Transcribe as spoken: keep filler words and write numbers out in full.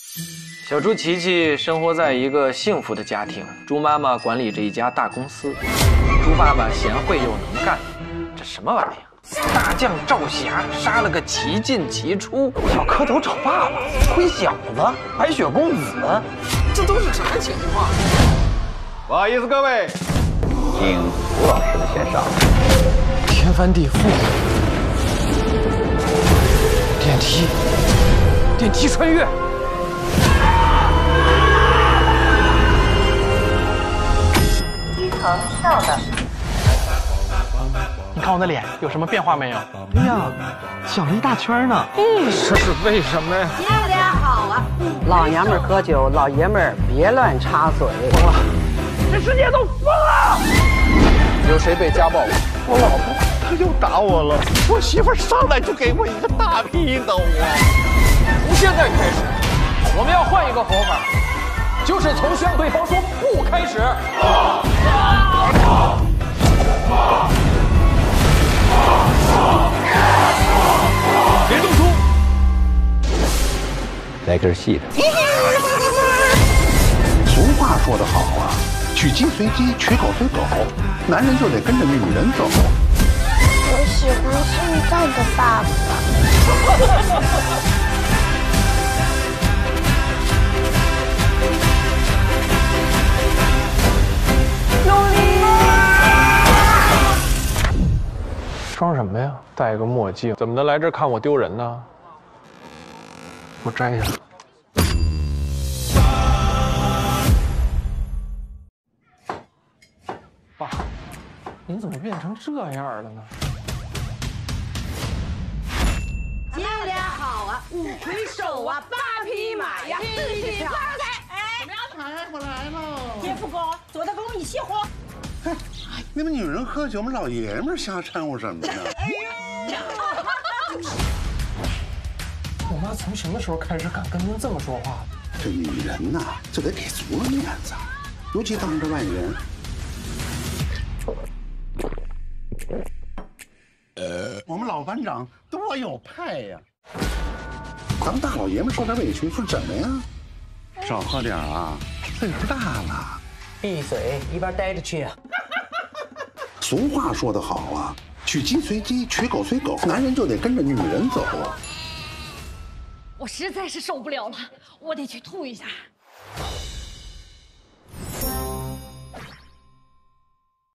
小猪琪琪生活在一个幸福的家庭，猪妈妈管理着一家大公司，猪爸爸贤惠又能干。这什么玩意儿？大将赵霞杀了个齐进齐出，小蝌蚪找爸爸，灰小子，白雪公子，这都是啥情况？ 不好意思，各位，听吴老师的先上。 天翻地覆，电梯，电梯穿越。 到的。 你看我的脸有什么变化没有？ 哎呀，小了一大圈呢。 嗯，这是为什么呀？ 爹俩好啊！ 老娘们喝酒，老爷们儿别乱插嘴。 疯了，这世界都疯了！ 有谁被家暴过？ 我老婆她又打我了。我媳妇上来就给我一个大批斗啊！ 从现在开始，我们要换一个活法。 就是从向对方说不开始。别动粗！ 来根细的。 俗话说得好啊，娶鸡随鸡，娶狗随狗，男人就得跟着女人走。 我喜欢现在的爸爸。 装什么呀？戴个墨镜，怎么能来这儿看我丢人呢？我摘下来。爸，你怎么变成这样了呢？ 爹俩好啊，五魁首啊，八匹马呀，四匹八抬。哎，怎么样？ 抬不来喽！ 爹不高，左大公你熄火。 你们女人喝酒，我们老爷们瞎掺和什么呢？哎呦！ 我妈从什么时候开始敢跟您这么说话的？ 这女人呐，就得给足了面子，尤其当着外人。呃，我们老班长多有派呀！咱们大老爷们受点委屈算什么呀？少喝点啊，岁数大了。 闭嘴，一边待着去啊！ 俗话说得好啊，娶鸡随鸡，娶狗随狗，男人就得跟着女人走。 我实在是受不了了，我得去吐一下。